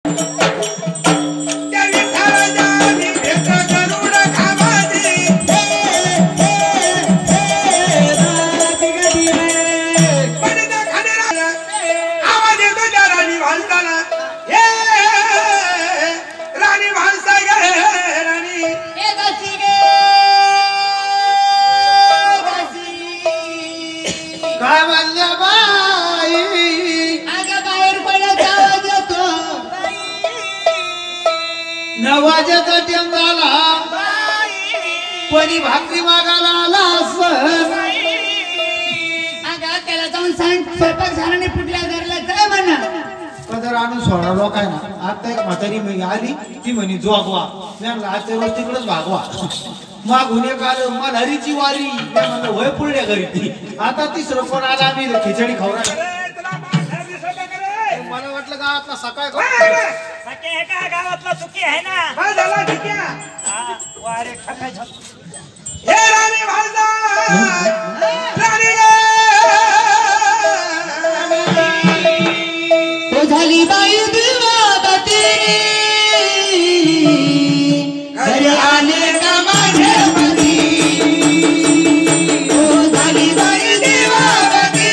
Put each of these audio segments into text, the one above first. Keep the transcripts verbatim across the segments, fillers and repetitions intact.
नवाजाचा टेम झाला कोणी भाकरी मागायला आला असं अगं त्याला जाऊन सांग स्वयंपाक झाला नाही कुठल्या घरला जाय म्हणा पदर आणून सोडा लोक आहे ना. आता एक म्हातारी मी आली ती म्हणे जोगवा मी म्हणलं आजच्या रोज तिकडेच भागवा मागून एक आलं मल्हारीची वारी मी म्हणलं होय पुढल्या घरी ती आता तिसरं कोण आला आम्ही खिचडी खावरा मला वाटलं गावातला सकाळ सके है का गावातला चुकी आहे ना काय झाला ठीक आहे हा वारे ठकायचं हे राणी भालदा राणी तो झाली बाई दिवागती घरी आले का माझे पती तो झाली बाई दिवागती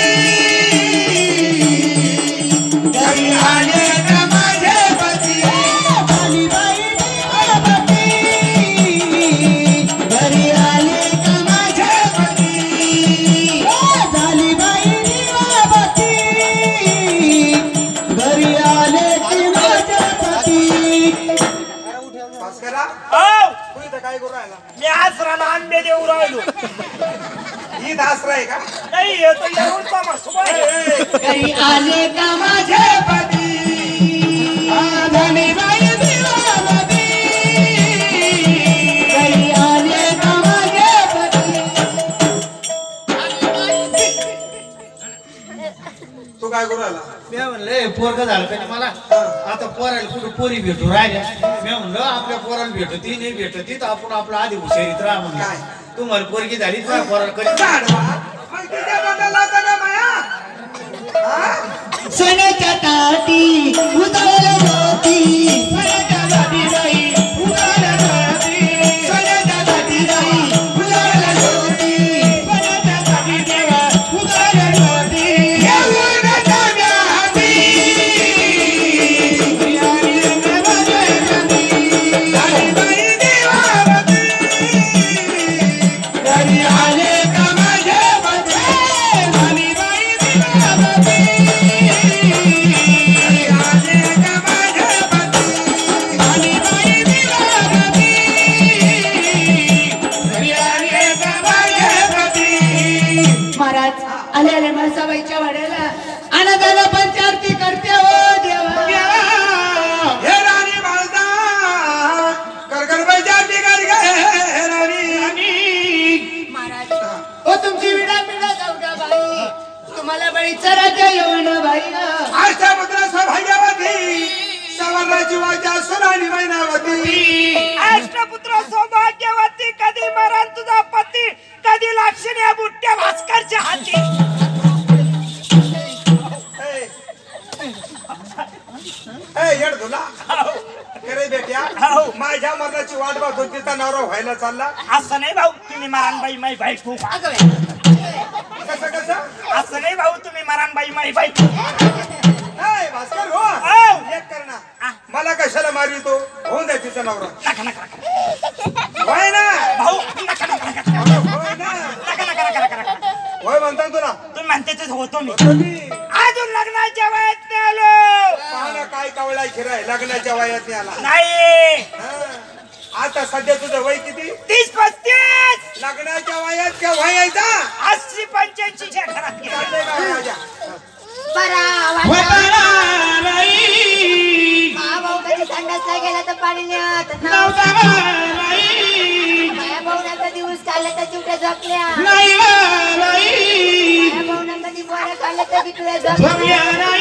घरी आले का माझे पती झाली बाई दिवागती घरी आले का माझे पती झाली बाई दिवागती घरी आले की माझे पती भास्करा ओ तू इथं काय करू राहिला मी आसराला आंबे देऊ राहिलो ही दासरा आहे का नाही येतो येऊनचा मसुबा घरी आले का माझे पती झाली बाई दिवागती घरी आले का माझे पती तू काय करू राहिला मी म्हणलं पोरग झालं का नाही मला आता पोराला कुठं पोरी भेटू राहिल्या मी म्हणलं आपल्या पोराला भेटत ती नाही भेटत ती तर आपण आपला आधी हुशारीत राहा काय? म्हणून तू मला पोरगी झाली तुझ्या पोराला कधी झाडवा मग तिच्या तोंडाला होता का माया हा सोन्याच्या ताटी उधळल्या होती सोन्याच्या ताटी बाई उधळल्या होती सोन्याच्या ताटी बाई उधळल्या होती सोन्याच्या ताटी देवा उधळल्या होती येऊन जाण्या हाती झाली बाई दिवागती घरी आले का माझे पती झाली बाई दिवागती महाराज आले आले मासाबाईच्या वाड्याला अनाथाला पंचारती करते हो देवा हे राणी भालदा करकरबाईच्या ठिकाणी काय राणी महाराज ओ तुमची विडा पिडा जाऊ का बाई तुम्हाला बाई चराच्या येऊन बाई अष्टपुत्र सौभाग्यवती सवर्णाची वाचा सुराणी मैनावती अष्टपुत्र सौभाग्यवती कधी मरण तुझा पती कधी लक्ष्मी या बुट्ट्या भास्करच्या हाती ए येड धुला अरे बेट्या माझ्या मरणाची वाट बघून तिचा नवरा व्हायला चालला असं नाही भाऊ तुम्ही मरणबाई माई बायको कसं कसं असं नाही भाऊ तुम्ही मरणबाई माई बायको ए भास्कर हो हो. एक कर ना मला कशाला मारवितो होऊन द्या तिचा नवरा नका नका नका होय ना भाऊ नका नका नका होय ना नका नका नका नका नका होय म्हणता तुला तुम्ही म्हणते तेच होतो मी तुम्ही अजून लग्नाच्या वयात नाही आलो पाहणं काय कावळा खिराय लग्नाच्या वयात आला नाही हा. आता सध्या तुझं वय किती तीस पस्तीस लग्नाच्या वयात का वयाचा अस्सी पंच्याऐंशी च्या घरात गेला. चाललंय का राजा भाऊ कधी संडासला गेला तर पाणी नेत माया भाऊना कधी ऊस खाल्लं तर चिवट्या झोपल्या माया भाऊना कधी बोऱ्या खाल्लं तर चिवट्या झोपल्या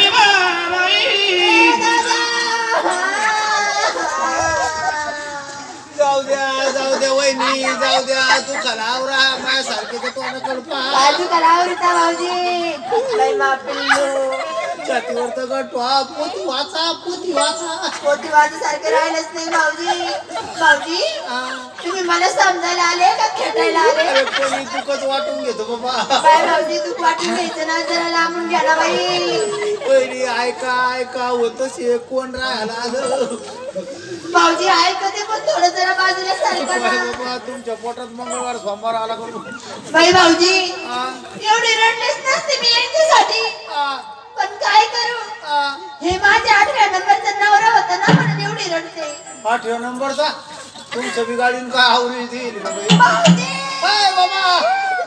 जाऊ द्या जाऊ द्या वहिनी जाऊ द्या तू कलावरा माझ्यासारखे तर तोंड करू बाजू कलावरीता भाऊजी लय मापिल्लू छातीवर तर गटवा पोती वाचा पोती वाचा पोती वाजूसारखे राहिलंच नाही भाऊजी. भाऊजी तुम्ही मला समजायला आले का खेटायला आले? अरे कोणी दुखच वाटून घेतो बाबा. काय भाऊजी तू वाटून घ्यायचं ना, जरा लांबून घ्या ना बाई. पहिली ऐका ऐका होत शे कोण राहायला आलं. भाऊजी ऐकते पण थोडं जरा बाजूला सारखं ना. बाबा तुमच्या पोटात मंगळवार सोमवार आला करून. बाई भाऊजी एवढी रडलेच नसते मी यांच्यासाठी, पण काय करू, हे माझ्या आठव्या नंबरचा नवरा होता ना म्हणून एवढी रडते. आठव्या नंबरचा तुमच्या बी गाडीन काय आवडी देईल ना बाई. भाऊजी हाय बाबा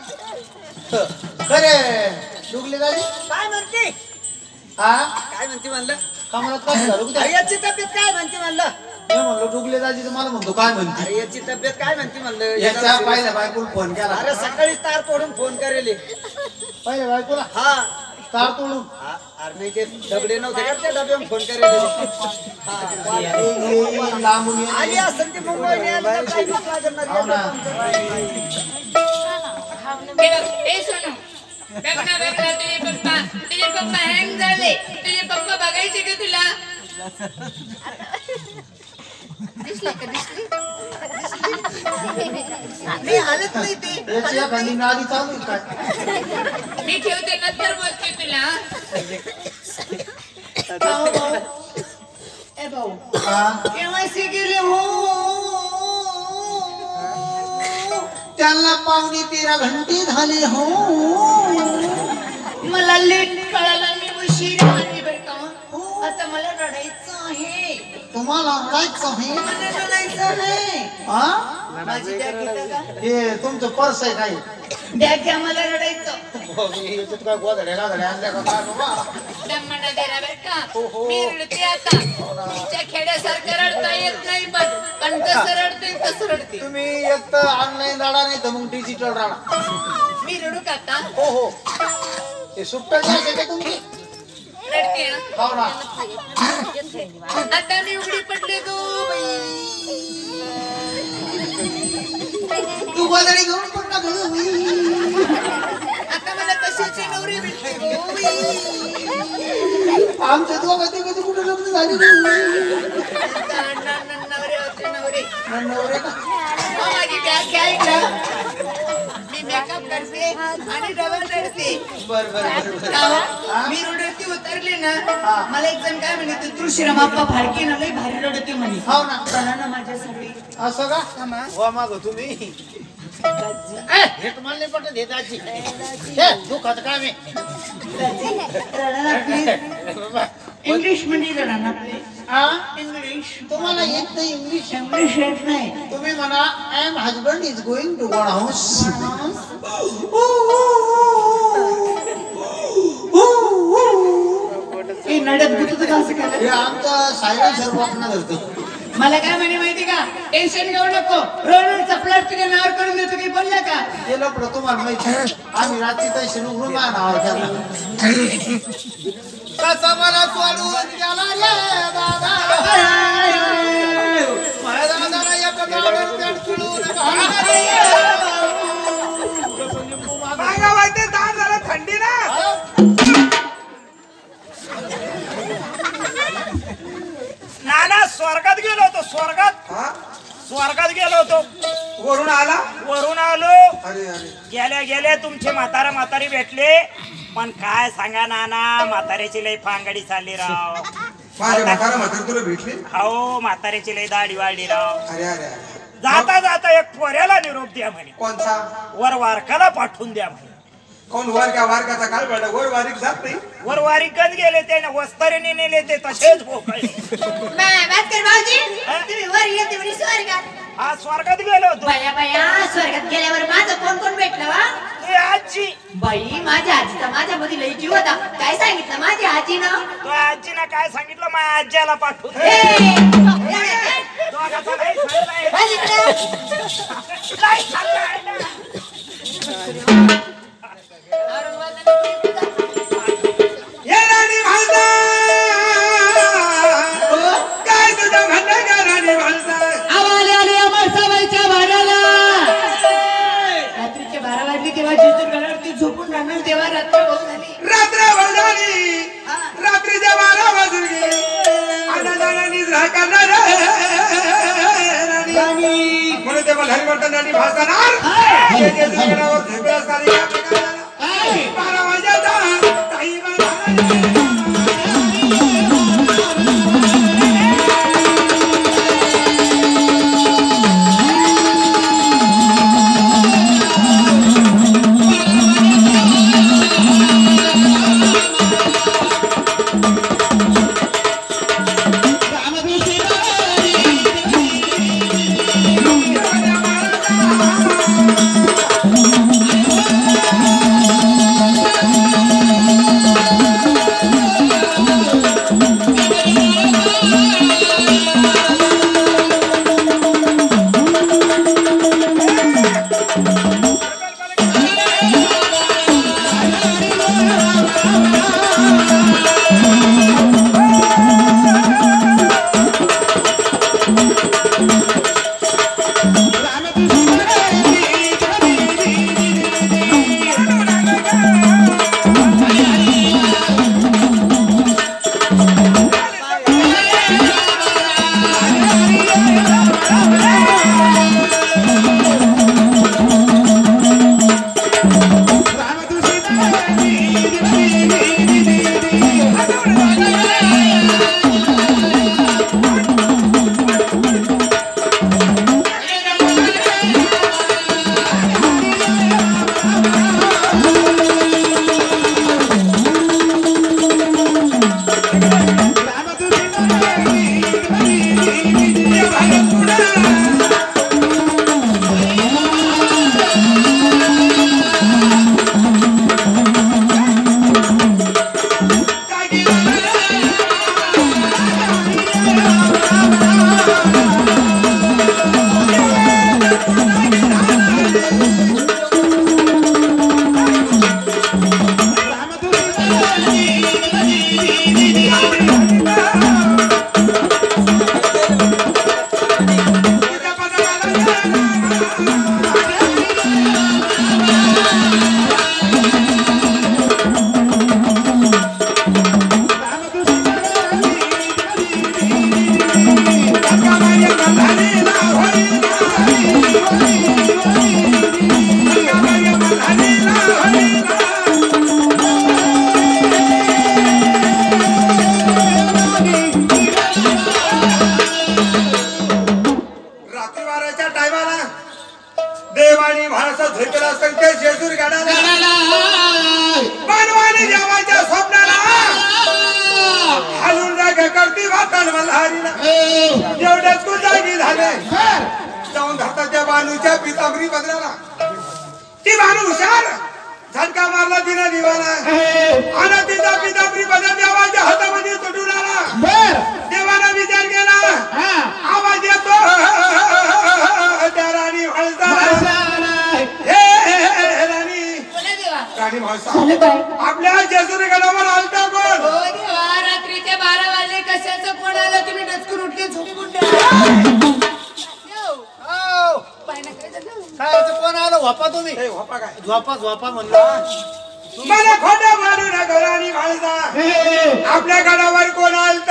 खरे डुगली गाडी काय म्हणते हा काय म्हणते म्हणलं कमरात काय झालं कुठे? अरे याची तब्येत काय म्हणते म्हणलं मी म्हणलो डुगले दाजी तर मला म्हणतो काय म्हणते. अरे याची तब्येत काय म्हणते म्हणलं याच्या पहिल्या बायकोला फोन केला. अरे सकाळी तार तोडून फोन करेल पहिल्या बायकोला हा तार तोडून हा, अरे नाही ते डबडे नव्हते का त्या डब्यावर फोन करेल लांबून ये. आली असं ते मुंबई हो ना. ए सोनू बघ ना बघ ना तुझे पप्पा तुझे पप्पा हँग झाले. तुझे पप्पा बघायचे का तुला? दिसले का दिसले? नाही हालत नाही ते याची एखादी नादी चालू आहे काय? मी ठेवते नंतर बोलते तुला. भाऊ भाऊ ए भाऊ हा? केव्हाचे गेले हो? त्यांना पावणे तेरा घंटे झाले हो. मला लेट कळाला, मी उशीर आली बरं का. आता मला रडायचं आहे. तुम्हाला रडायचं आहे? मला रडायचं आहे. हा? माझी बॅग घेता का? हे तुमचं पर्स आहे काय? बॅग घ्या, मला रडायचं. याच्यात काय गोधड्या गाधड्या आणल्या का काय बाबा? दम्माना देरा बर का मी रडते आता. तिच्या खेड्यासारखं रडता येत नाही पण पण कसं रडते कसं रडते. तुम्ही एक तर ऑनलाईन राडा नाही तर मग डिजिटल राडा. मी रडू का आता? हो हो ते सुट्ट्या घ्यायचे का तुमची? रडते ना हो ना. आता मी उघडी पडले गो बाई. तू गोधडी घेऊन पण ना घरी. आता मला कशाचे नवरे भेटले गो बाई. आमच्या दोघं ते कधी कुठे लग्न झाले नवरे होते नवरे. नवरे का? हो, माझी बॅग घ्या इकडं. मी मेकअप करते आणि डबल रडते. बर बर बर का हो? मी रडती उतरली ना, मला एक जण काय म्हणे, तू तुळशीराम आप्पा फाडकी ना लई भारी रडते म्हणे. हो ना. चला ना माझ्यासाठी. असं का? हो माग तुम्ही ए, हे तुम्हाला नाही पटत हे दाजी. हे दुखाचं काम आहे. रडा ना प्लीज. इंग्लिश मध्ये रडा ना प्लीज. हा? इंग्लिश तुम्हाला येत नाही इंग्लिश? इंग्लिश येत नाही. तुम्ही म्हणा I am husband is going to one house. ए नडत गुतत का असं केलं? हे आमचा सायलेन्सर वापरणं धरतो. मला काय म्हणे माहिती का, टेन्शन घेऊ नको, रोडवरचा प्लॉट तुझ्या नावावर करून देतो. काही बोलला का? ते लपड तुम्हाला माहिती आम्ही रात्री तशी उघडून माझ्या नावावर केला. कसा मला सोडून गेला रे दादा. माझ्या दादाला एका गावावर पेट पिळून घालणार रे. सांगा माहिती दार झाला थंडी ना. नाना स्वर्गात गेलो होतो. स्वर्गात हा स्वर्गात गेलो होतो. वरून आला. वरून आलो. अरे अरे गेल्या गेल्या तुमचे म्हातारा म्हातारी भेटले. पण काय सांगा नाना, म्हाताऱ्याची लई फांगडी चालली राव. माझ्या म्हातारा म्हातारी तुला भेटली. हो म्हाताऱ्याची लई दाढी वाढली राव. अरे अरे अरे जाता जाता एक पोऱ्याला निरोप द्या म्हणे. कोणचा? वर वारकाला पाठवून द्या म्हणे. कोण वारका वारकाचा काल बेटा वर वारीक जात नाही. वर वारीकच गेले ते ना, वस्तारीने नेले ते तसेच भोकाळे. भास्कर भाऊजी, तुम्ही वर येते म्हणे स्वर्गात. हा स्वर्गात गेलो होतो. बाया बाया, स्वर्गात गेल्यावर माझं कोण कोण भेटलं वा? ते आजी. बाई माझ्या आजीचा माझ्या मध्ये लई जीव होता. काय सांगितलं माझ्या आजीनं? तो आजीनं काय सांगितलं, माझ्या आज्याला पाठवून ए, दे. दोघाचा नाही चाललाय. बस इकडं. नाही चाललाय ना. ये राणी भालता काय तुझं म्हणणं का राणी भालता? आवाले आले अमर सवाईच्या भाड्याला. रात्रीचे बारा वाजले तेव्हा जिजूर घरावरती झोपून राहणार तेव्हा रात्र भाऊ झाली. रात्र झाली. मल्हारी वर्तन आणि भासणार हे जे जगण्यावर झेपे असणारे या ठिकाणी बारा वाजता काही आपल्या जेजुरी गडावर आलता कोण? हो देवा, रात्रीचे बारा वाजले कशाचं कोण आलं? तुम्ही डचकून उठले झोपून कोण आलं? वापा तुम्ही वापा काय झोपा झोपा म्हणलं मला खोटं मारू नका राणी माळसा. आपल्या गडावर कोण आलत?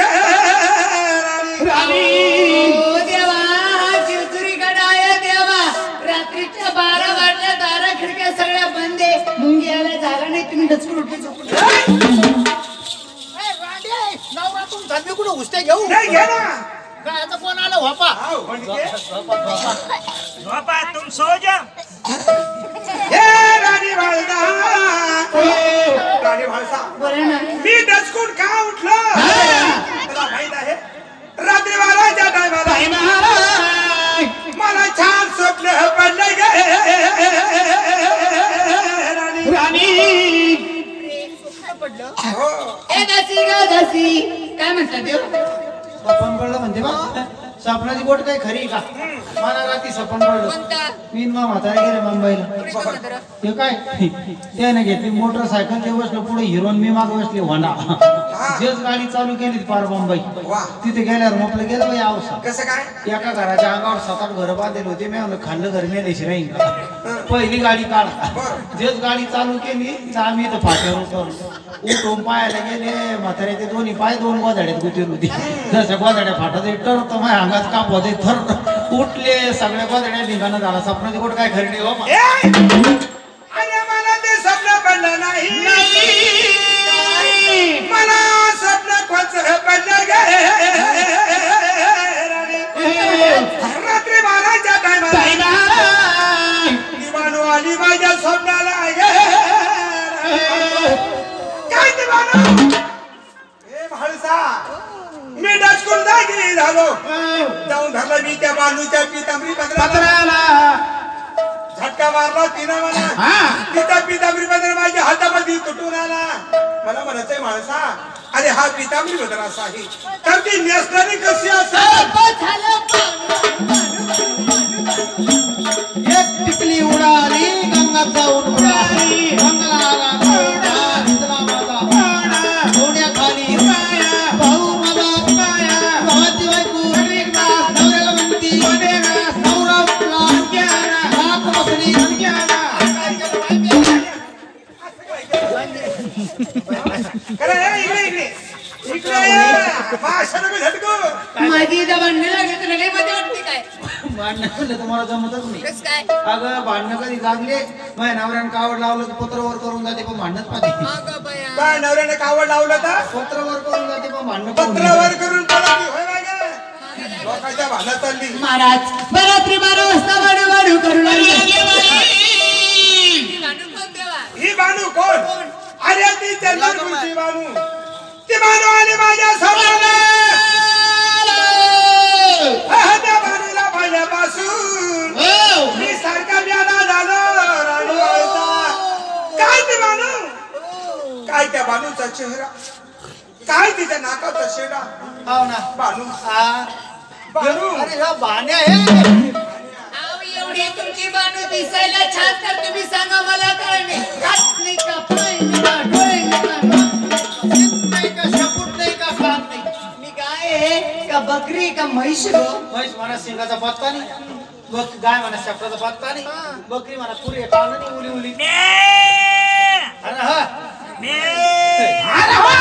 हो देवा, हा जेजुरी गडा आहे देवा. रात्रीच्या बारा वाजल्या, दारा खिडक्या सगळ्या बंद आहे. मुंगी यायला जागा नाही, तुम्ही डचकून उठले झोपून नवरा तुमचा मी कुठं उस्ते घेऊ नाही घे ना. काय कोण आलं? वापा हाव, म्हणजे बाबा तुम सो जा. हे राणी माळसा. राणी माळसा, बोला ना. मी डचकून का उठलो? तुला माहित आहे, रात्री बाराच्या टायमाला मला छान स्वप्न पडले गे राणी. राणी पडलं. हो. ए दासी ग दासी, काय म्हणतात देव? सपन पडलं म्हणते बा. सपनाची गोट काही खरी का? मला रात्री सपन पडलं. कोणता? मी मग म्हातारा गेले मुंबईला. ते काय त्याने घेतली मोटरसायकल, ते बसलो पुढे हिरोन, मी माग बसले होंडा. जेच गाडी चालू केली पार मुंबई. तिथे गेल्यावर म्हटलं गेलं बाई आवसा. कसं काय? एका घराच्या अंगावर सात आठ घर बांधलेले होते. मी म्हणलं खाल्लं घर मेलेशी राहील का? पहिली गाडी काढा. जेच गाडी चालू केली तर आम्ही इथं फाट्यावर उतरलो. उठून पायाला गेले, म्हाताऱ्याचे दोन्ही पाय दोन गोधाड्यात गुतीर होती. जसं गोधाड्या फाटत तर माझ्या अंगात काप होते थर कुठले सगळ्या गोदड्या निघाणं झाला स्वप्नाची कुठं काय खरी नाही हो ए! अरे मला ते स्वप्न पडलं नाही मला स्वप्न कोणचं पडलं गे रात्री बाराच्या टायमाला ती बानू आली माझ्या स्वप्नाला गे काय ती बानू ए म्हाळसा मी डचकून जागी झालो जाऊन धरलं मी त्या बानूच्या पितांबरी पत्राला झटका मारला तिनं मला तिचा पितांबरी पत्र माझ्या हातामध्ये तुटून आला मला म्हणायचंय माणसा अरे हा पितांबरी पत्र असा आहे तर ती नेसणारी कशी असेल एक टिकली उडाली गंगात जाऊन उडाली गंगाला घेतला माझा खाली भाऊ माझा भावाची बायको नवऱ्याला म्हणती नवरा लाख बसली इकडे इकडे इकडे भाषण झटको माझी इथं भांडणं लागली तुला लई मजा वाटते काय भांडणं म्हणलं तुम्हाला जमतच नाही कस काय अगं भांडणं कधी लागले माझ्या नवऱ्यानं कावड लावलं तर पत्रवर करून जाते पण भांडणच पाहिजे अगं बया काय नवऱ्याने कावड लावलं तर पत्रवर करून जाते पण भांडणं पत्रावर करून पडली होय मागे लोकांच्या भांडणं चालली महाराज बरात्री बारा वाजता बाडू बाडू करू लागले ही बानू कोण अरे ती चंद्रपूरची बानू ती बानू आली माझ्या समोर त्या बानूला पाहिल्यापासून मी सारखा प्याला झालो राणी व्हायचा काय ती बानू काय त्या बानूचा चेहरा काय तिच्या नाकाचा शेडा हो ना बानू हा बानू अरे हा बाण्या आहे एवढी तुमची बानू दिसायला छान तर तुम्ही सांगा मला काय नाही हात नाही का पाय नाही का डोळे नाही का नाही का शपूट नाही का खात नाही मी गाय आहे का बकरी का म्हैस गो म्हैस म्हणा सिंगाचा पत्ता नाही बक गाय म्हणा शेपटाचा पत्ता नाही बकरी म्हणा पुरी काढलं नाही उली उली अरे हा अरे हो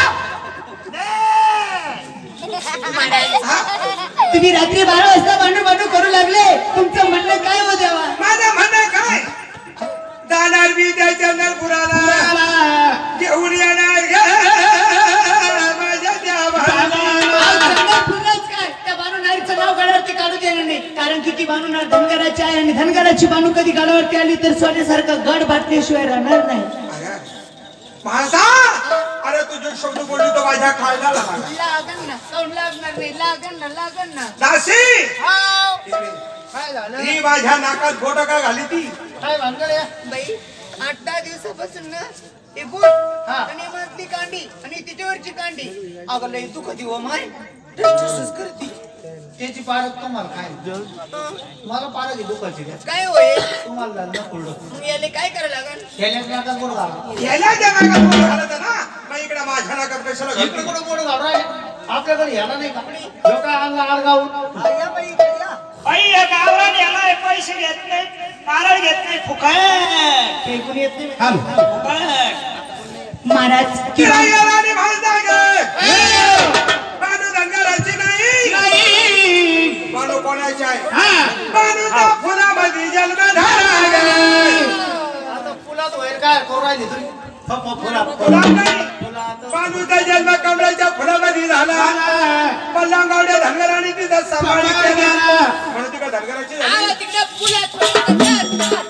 तुम्ही रात्री बारा वाजता बांडू बांडू करू लागले तुमचं म्हणणं काय हो देवा माझं म्हणणं काय जाणार मी त्या चंद्रपुराला घेऊन येणार ग माझ्या देवा फुलच काय त्या बानू नारीचं नाव गडावरती काढू देणार नाही कारण की ती बानू नार धनगराची आहे आणि धनगराची बानू कधी गडावरती आली तर सोन्यासारखं गड भाटल्याशिवाय राहणार नाही माझा अरे तुझे शब्द बोलली तो माझ्या खायला लागला लागन ना कोण लागणार नाही लागन ना लागन ना दासी काय झालं ही माझ्या नाकात बोट का घाली ती काय भानगड आहे? बाई आठ दहा दिवसापासून ना ते बोट हा. आणि मधली कांडी आणि तिच्यावरची कांडी अगं लई तू कधी हो माय टचटच करती त्याची पारख तुम्हाला काय मला पारख आहे दुखायची काय काय होय तुम्हाला झालं ना पुढं मग याले काय करायला लागन खेळण्यात नाकात बोट घाला याला ज्या नाकात बोट घालत ना मग इकडे माझ्या नाकात कशाला इकडे घालतो कुठं बोट घाल राय आपल्याकडे याला नाही का जो काय आणला आडगावून बाई या गावरान याला पैसे घेत नाही नारळ घेत नाही फुकट फेकून येत नाही फुकट महाराज तिला याला आणि भाजदा ग बानू धनगराची नाही बानू कोणाची आहे बानूचा फुलामध्ये जन्म झाला ग आता फुलात होईल काय करू राहिली तुम्ही फुला फुला नाही बानूचा जन्म कमळाच्या फुलामध्ये झाला पल्लांगावड्या धनगराने तिचा सांभाळ केला म्हणून ती का धनगराची झाली तिकडे पुण्यात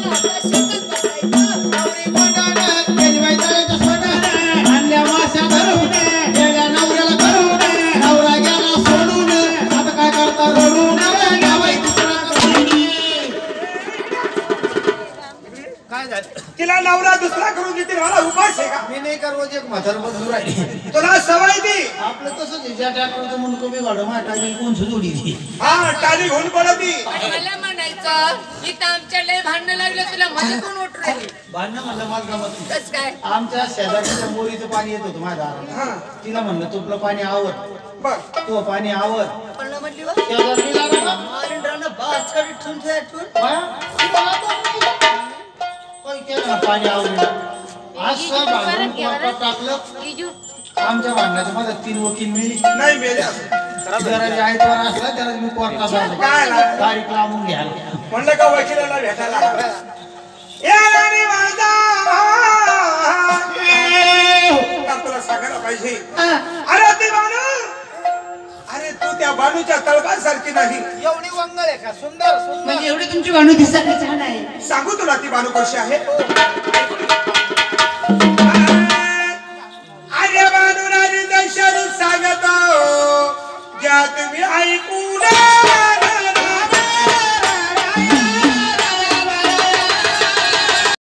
आणल्या माश्या धरून गेल्या नवऱ्याला करून नवरा गेला सोडून आता काय करता रडून काय झालं तिला नवरा दुसरा करून देतील मला उपास आहे का मी नाही का रोज एक म्हातार बदलू राहिली तुला सवय दी आपलं तसंच आहे ज्या ट्रॅक्टरचं मुंडको बिघाड माझ्या कोण सुजोडी ती हा टाली घेऊन पडती मला म्हणायचं इथं आमच्या लय भांडणं लागलं तुला मला कोण उठ राहिली भांडणं म्हणलं मला जमत नाही कस काय आमच्या शेजारच्या मोरीचं पाणी येत होतं माझ्या दाराला तिला म्हणलं तुपलं पाणी आवड बर तो पाणी आवड म्हणलं म्हणली वा शेजारी लागला ना मारून राहणं बाज करी ठेवून ठेवून हा? काही केलं ना पाणी आवडलं असं भांडण टाकलं आमच्या भांडणाच्या माझा तीन वकील मिळली नाही मेले जरा जे आयतवार असला त्याला मी कोर्टात जातो. काय ना? तारीख लावून घ्यायला म्हणलं का वकिलाला भेटायला या राणी माझा तर तुला सांगायला पाहिजे. अरे ती बानू, अरे तू त्या बानूच्या तळपासारखी नाही. एवढी वंगळ आहे का? सुंदर सुंदर. म्हणजे एवढी तुमची वाणू दिसायला छान आहे. सांगू तुला ती बानू कशी आहे.